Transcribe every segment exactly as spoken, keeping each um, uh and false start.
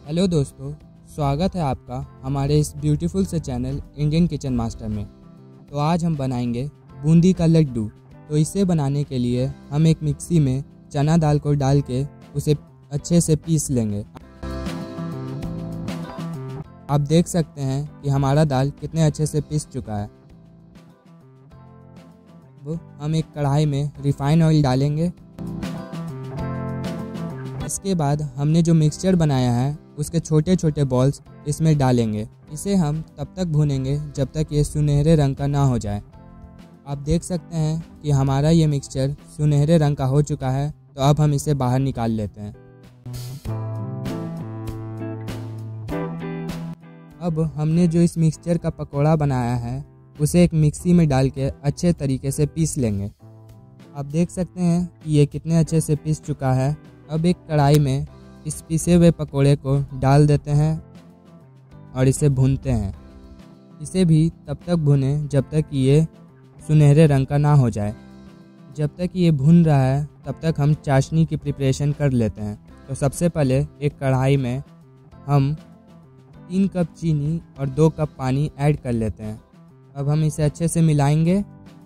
Hello दोस्तों, स्वागत है आपका हमारे इस ब्यूटीफुल से चैनल इंडियन किचन मास्टर में। तो आज हम बनाएंगे बूंदी का लड्डू। तो इसे बनाने के लिए हम एक मिक्सी में चना दाल को डाल के उसे अच्छे से पीस लेंगे। आप देख सकते हैं कि हमारा दाल कितने अच्छे से पीस चुका है। अब हम एक कढ़ाई में रिफाइंड ऑयल डालेंगे। इसके बाद हमने जो मिक्सचर बनाया है उसके छोटे छोटे बॉल्स इसमें डालेंगे। इसे हम तब तक भूनेंगे जब तक ये सुनहरे रंग का ना हो जाए। आप देख सकते हैं कि हमारा ये मिक्सचर सुनहरे रंग का हो चुका है। तो अब हम इसे बाहर निकाल लेते हैं। अब हमने जो इस मिक्सचर का पकौड़ा बनाया है उसे एक मिक्सी में डाल के अच्छे तरीके से पीस लेंगे। आप देख सकते हैं कि ये कितने अच्छे से पीस चुका है। अब एक कढ़ाई में इस पिसे हुए पकोड़े को डाल देते हैं और इसे भूनते हैं। इसे भी तब तक भुनें जब तक कि ये सुनहरे रंग का ना हो जाए। जब तक ये भुन रहा है तब तक हम चाशनी की प्रिपरेशन कर लेते हैं। तो सबसे पहले एक कढ़ाई में हम तीन कप चीनी और दो कप पानी ऐड कर लेते हैं। अब हम इसे अच्छे से मिलाएंगे।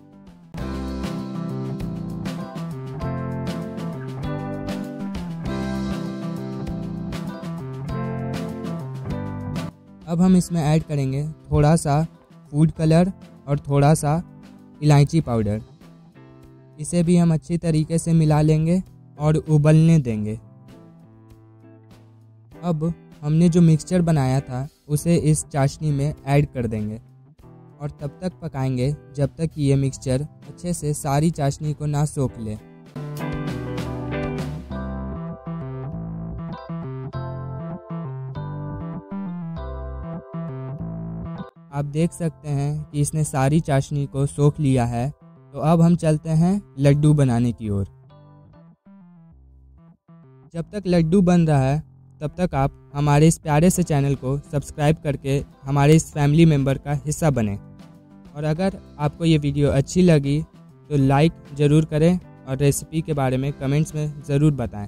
अब हम इसमें ऐड करेंगे थोड़ा सा फूड कलर और थोड़ा सा इलायची पाउडर। इसे भी हम अच्छी तरीके से मिला लेंगे और उबलने देंगे। अब हमने जो मिक्सचर बनाया था उसे इस चाशनी में ऐड कर देंगे और तब तक पकाएंगे जब तक कि ये मिक्सचर अच्छे से सारी चाशनी को ना सोख ले। आप देख सकते हैं कि इसने सारी चाशनी को सोख लिया है। तो अब हम चलते हैं लड्डू बनाने की ओर। जब तक लड्डू बन रहा है तब तक आप हमारे इस प्यारे से चैनल को सब्सक्राइब करके हमारे इस फैमिली मेम्बर का हिस्सा बने। और अगर आपको ये वीडियो अच्छी लगी तो लाइक ज़रूर करें और रेसिपी के बारे में कमेंट्स में ज़रूर बताएं।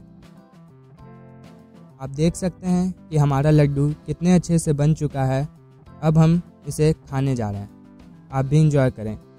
आप देख सकते हैं कि हमारा लड्डू कितने अच्छे से बन चुका है। अब हम इसे खाने जा रहे हैं। आप भी इंजॉय करें।